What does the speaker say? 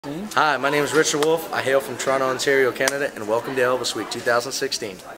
Hi, my name is Richard Wolfe. I hail from Toronto, Ontario, Canada, and welcome to Elvis Week 2016.